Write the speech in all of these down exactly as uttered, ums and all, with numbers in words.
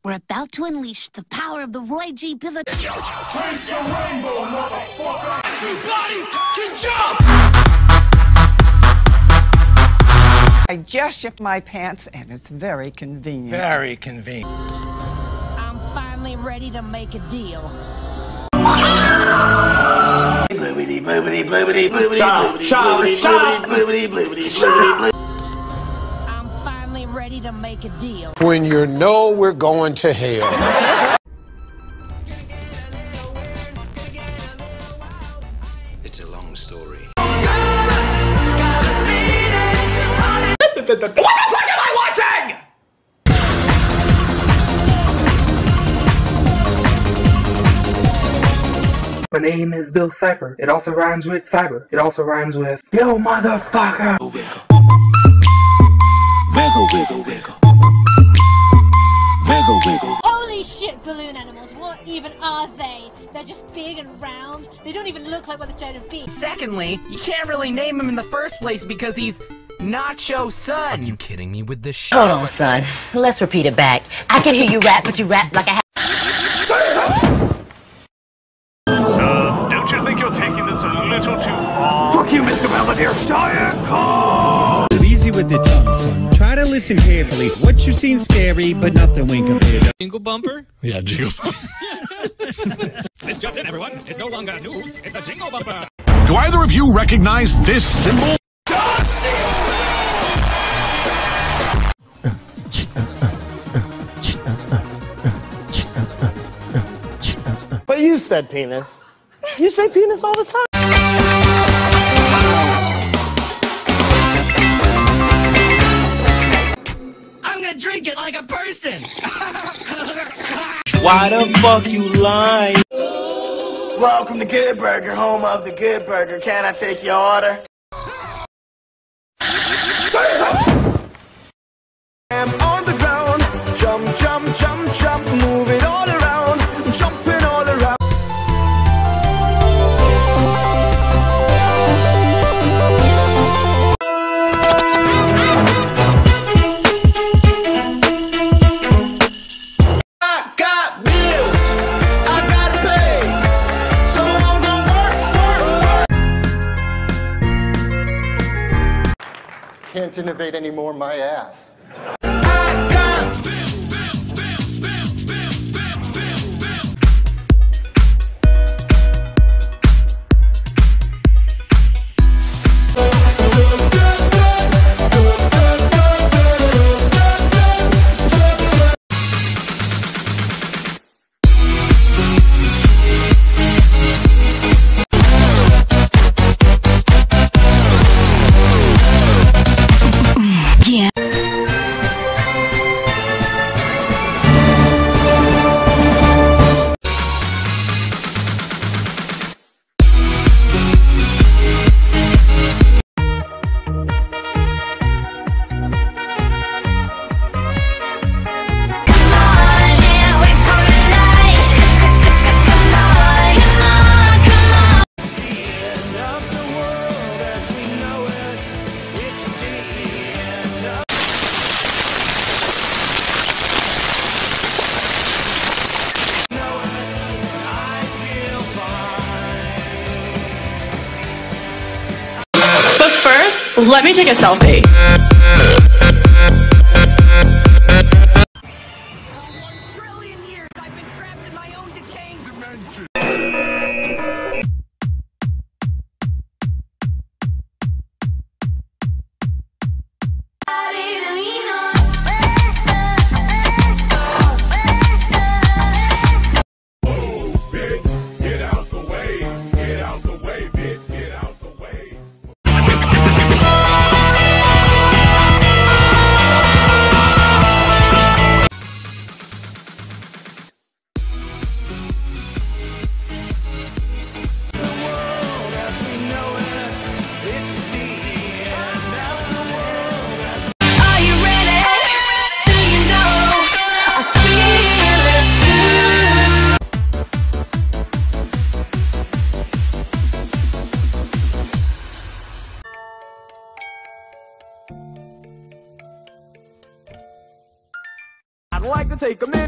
We're about to unleash the power of the Roy G. Pivot. Trace the rainbow, motherfucker! Everybody fucking jump! I just shipped my pants, and it's very convenient. Very convenient. I'm finally ready to make a deal. Bloobity, bloobity, bloobity, bloobity, Shut up, shut up, bloobity, shut up. bloobity, bloobity, bloobity, bloobity. I'm finally ready to make a deal. When you know we're going to hell. It's a long story. What the fuck am I watching? My name is Bill Cipher. It also rhymes with cyber. It also rhymes with yo motherfucker. Wiggle, wiggle, wiggle. Wiggle, wiggle. Holy shit, balloon animals, what even are they? They're just big and round. They don't even look like what they're trying to be. Secondly, you can't really name him in the first place because he's Nacho Son. Are you kidding me with this shit? Hold on, son. Let's repeat it back. I can hear you rap, but you rap like I Sir, don't you think you're taking this a little too far? Fuck you, Mister Belvedere. Diet Coke! Easy with the tongue, son. Try to listen carefully. What you seen scary, but nothing when compared to Jingle bumper? Yeah, jingle bumper. It's just in, everyone. It's no longer news. It's a jingle bumper. Do either of you recognize this symbol? But you said penis. You say penis all the time. I'm gonna drink it like a person. Why the fuck you lying? Welcome to Good Burger, home of the Good Burger. Can I take your order? I'm on the ground. Jump, jump, jump, jump. Move it all around. Jumping all around. Can't innovate anymore, my ass. Let me take a selfie.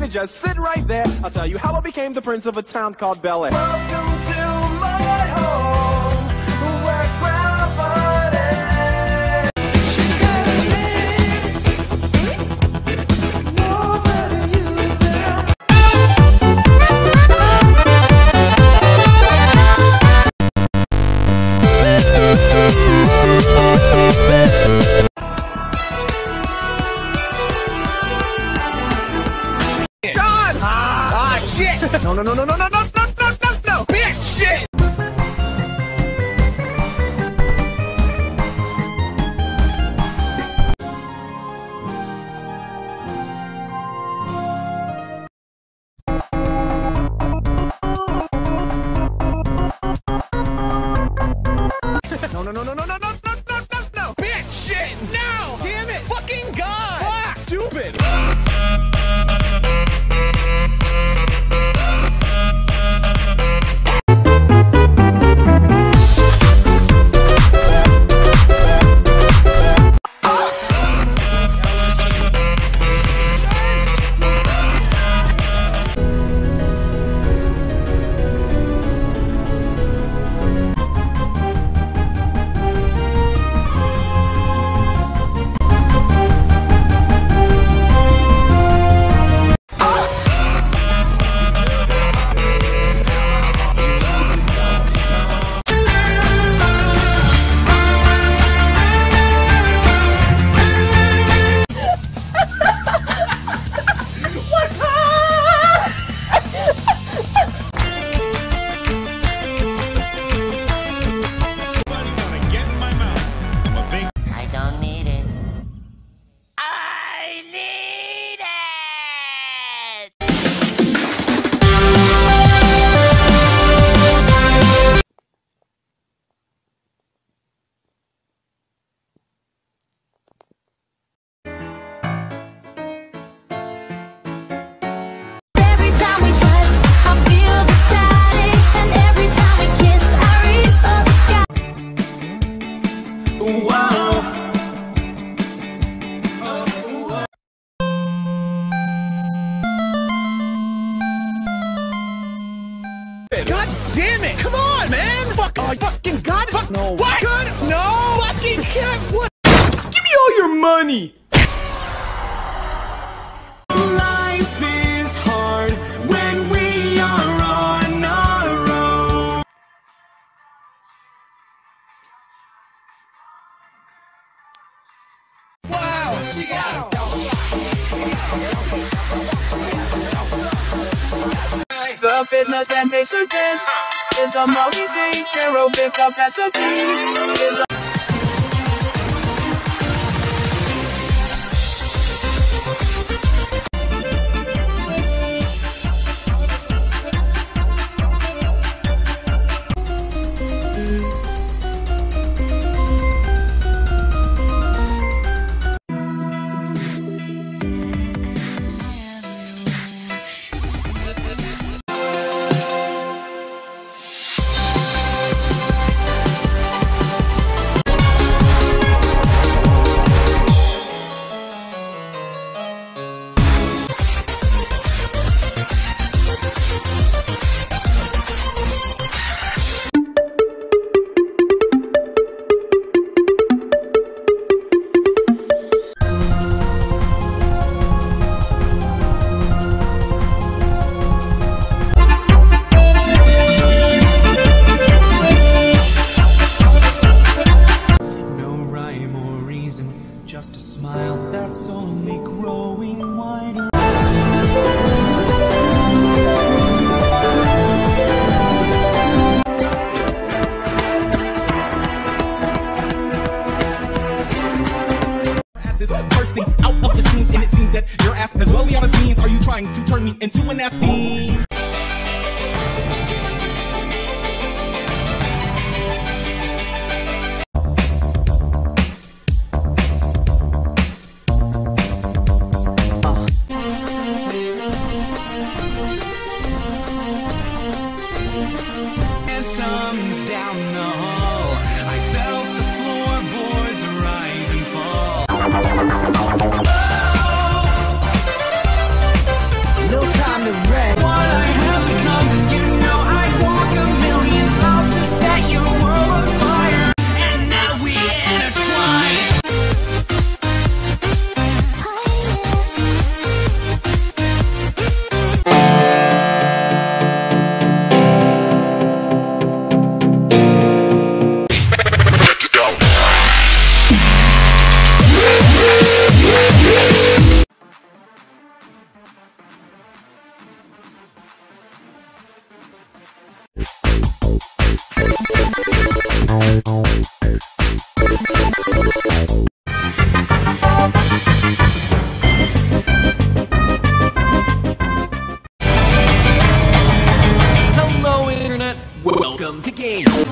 could just sit right there, I'll tell you how I became the prince of a town called Bel Air. Welcome to my home, where gravity. God! Ah, ah, shit! No, no, no, no, no, no, no, no, no, no, no! Bitch, shit! No, no, no, no, no, no, no, no, no, no, no! Bitch, shit! No! Damn it! Fucking God! Fuck! Stupid! God damn it! Come on, man! Fuck! Oh, fucking God! Fuck! No! What? God, no! Fucking cat! What? Give me all your money! Life is hard when we are on our own. Wow! She got it! The fitness that makes her dance is a multi-stage aerobic capacity. Is a just a smile that's only growing wider. Ass is bursting out of the seams, and it seems that your ass is well beyond its means. Are you trying to turn me into an ass fiend? Phantoms down the hall, I felt the floorboards rise and fall. No Hello, Internet. Welcome to Game.